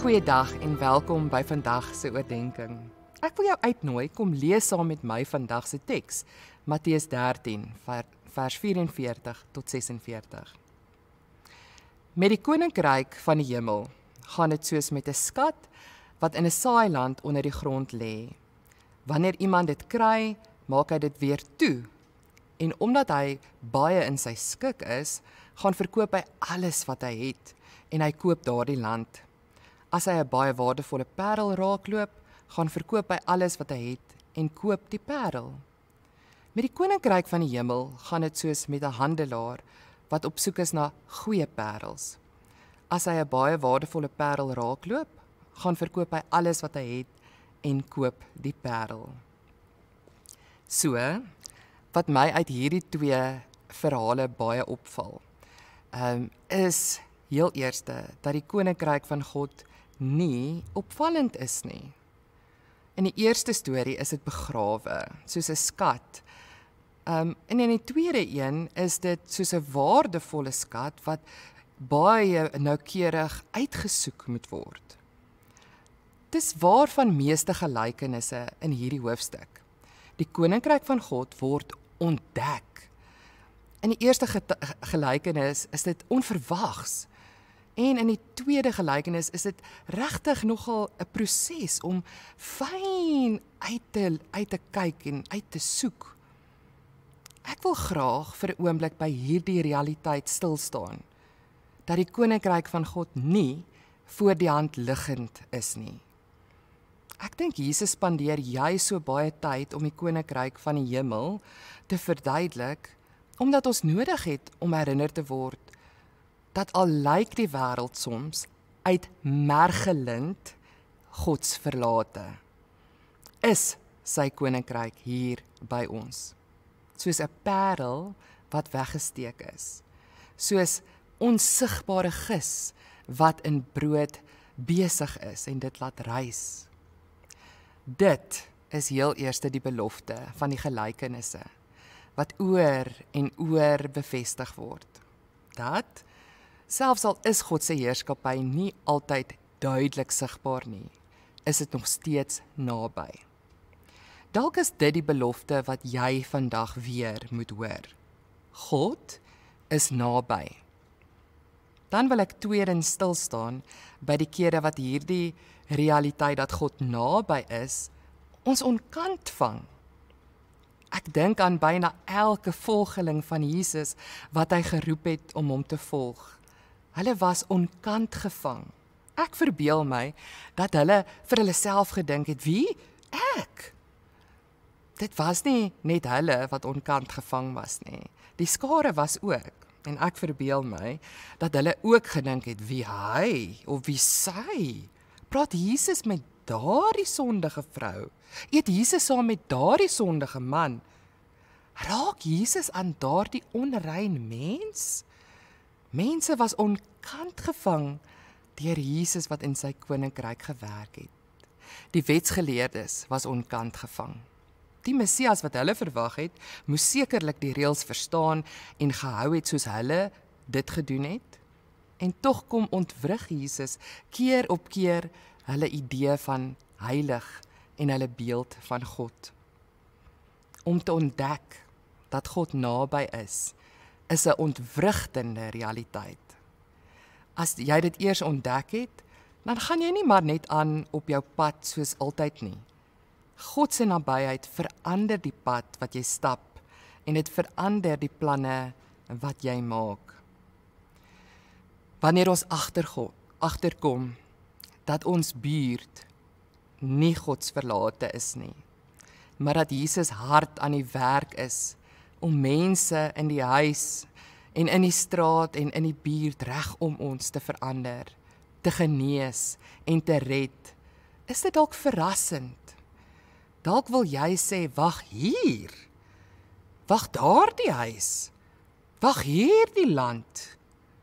Goeiedag en welkom by vandag se oordenking. Ek wil jou uitnooi, kom lees saam met my vandag se teks, Matteus 13, vers 44 tot 46. Met die koninkryk van die hemel gaan dit soos met 'n skat wat in 'n saailand onder die grond lê. Wanneer iemand dit kry, maak hy dit weer toe. En omdat hy baie in sy skik is, gaan verkoop hy alles wat hy het en hy koop daardie land. As hy 'n baie waardevolle pêrel raakloop, gaan verkoop hy alles wat hy het en koop die pêrel. Met die koninkryk van die hemel gaan dit soos met 'n handelaar wat op soek is na goeie pêrels. As hy 'n baie waardevolle pêrel raakloop, gaan verkoop hy alles wat hy het en koop die pêrel. So, wat my uit hierdie twee verhale baie opval, is heel eerste dat die koninkryk van God nie opvallend is nie. In die eerste storie is dit begrawe, soos 'n skat. En in die tweede een is dit soos 'n waardevolle skat wat baie noukeurig uitgesoek moet word. Dis waar van meeste gelykenisse in hierdie hoofstuk. Die koninkryk van God word ontdek. In die eerste gelykenis is dit onverwags. En in die tweede gelykenis is dit regtig nogal 'n proses om fyn uit te kyk en uit te soek. Ek wil graag vir 'n oomblik by hierdie realiteit stil staan, dat die koninkryk van God nie voor die hand liggend is nie. Ek dink Jesus spandeer juis so baie tyd om die koninkryk van die hemel te verduidelik, omdat ons nodig het om herinner te word dat al lyk die wêreld soms uitmergelend Gods verlate, is sy koninkryk hier by ons. Soos 'n pêrel wat weggesteek is. Soos onsigbare gis wat in brood besig is en dit laat rys. Dit is heel eerste die belofte van die gelykenisse wat oor en oor bevestig word. Dat selfs al is God se heerskappy nie altyd duidelik sigbaar nie, is dit nog steeds naby. Dalk is dit die belofte wat jy vandag weer moet hoor. God is naby. Dan wil ek tweedens stil staan by die kere wat hierdie realiteit dat God naby is, ons onkant vang. Ek dink aan byna elke volgeling van Jesus wat hy geroep het om hom te volg. Hulle was onkant gevang. Ek verbeel my dat hulle vir hulle self gedink het, wie? Ek? Dit was nie net hulle wat onkant gevang was nie. Die skare was ook. En ek verbeel my dat hulle ook gedink het, wie hy of wie sy? Praat Jesus met daardie sondige vrou? Eet Jesus saam met daardie sondige man? Raak Jesus aan daardie onrein mens? Mense was onkant gevang deur Jesus wat in sy koninkryk gewerk het. Die wetsgeleerdes was onkant gevang. Die Messias wat hulle verwag het, moes sekerlik die reëls verstaan en gehou het soos hulle dit gedoen het. En tog kom ontwrig Jesus keer op keer hulle idee van heilig en hulle beeld van God. Om te ontdek dat God naby is 'n ontwrigtende realiteit. As jy dit eers ontdek het, dan gaan jy nie maar net aan op jou pad soos altyd nie. God se nabyheid verander die pad wat jy stap en dit verander die planne wat jy maak. Wanneer ons agterkom dat ons buurt nie Gods verlate is nie, maar dat Jesus hard aan die werk is om mense in die huis en in die straat en in die buurt reg om ons te verander, te genees en te red, is dit dalk verrassend. Dalk wil jy sê, wag hier, wag daar die huis, wag hier die land.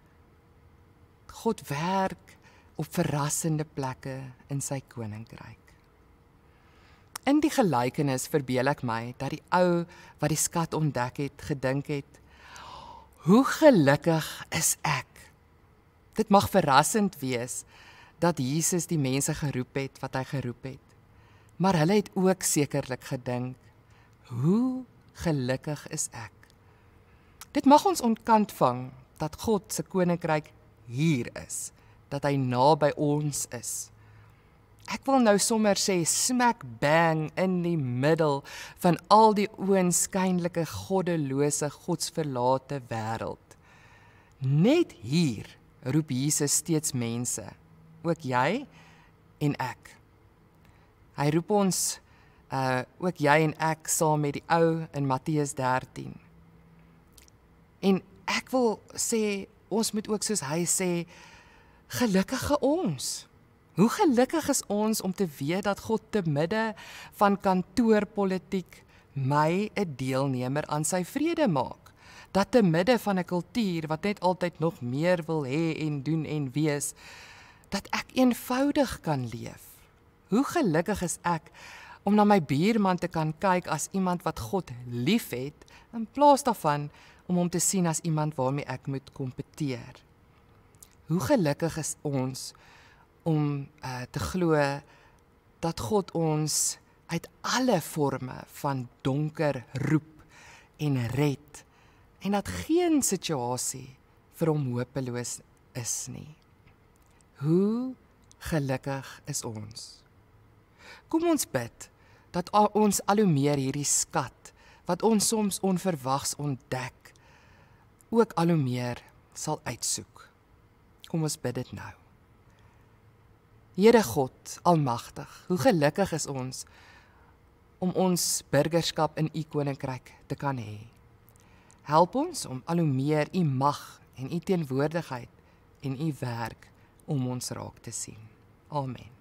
God werk op verrassende plekke in sy koninkryk. In die gelykenis verbeel ek my dat die ou wat die skat ontdek het, gedink het, hoe gelukkig is ek. Dit mag verrassend wees dat Jesus die mense geroep het wat hy geroep het. Maar hulle het ook sekerlik gedink, hoe gelukkig is ek? Dit mag ons ontkant vang, dat God se koninkryk hier is, dat hy naby ons is. Ek wil nou sommer sê, smack bang in die middel van al die oënskynlike goddelose, godsverlate wêreld. Net hier roep Jesus steeds mense, ook jy en ek. Hy roep ons, ook jy en ek, saam met die ou in Matteus 13. En ek wil sê, ons moet ook soos hy sê, gelukkige ons. Hoe gelukkig is ons om te weet dat God te midde van kantoorpolitiek my 'n deelnemer aan sy vrede maak. Dat te midde van 'n kultuur wat net altyd nog meer wil hê en doen en wees, dat ek eenvoudig kan leef. Hoe gelukkig is ek om na my buurman te kan kyk as iemand wat God liefhet, in plaas daarvan om hom te sien as iemand waarmee ek moet kompeteer. Hoe gelukkig is ons om te glo dat God ons uit alle forme van donker roep en red, en dat geen situasie vir hom hopeloos is nie. Hoe gelukkig is ons? Kom ons bid dat ons al hoe meer hierdie skat, wat ons soms onverwags ontdek, ook al hoe meer sal uitsoek. Kom ons bid dit nou. Here God, almagtig, hoe gelukkig is ons om ons burgerskap in u koninkryk te kan hê. Help ons om al hoe meer u mag en u teenwoordigheid en u werk om ons raak te sien. Amen.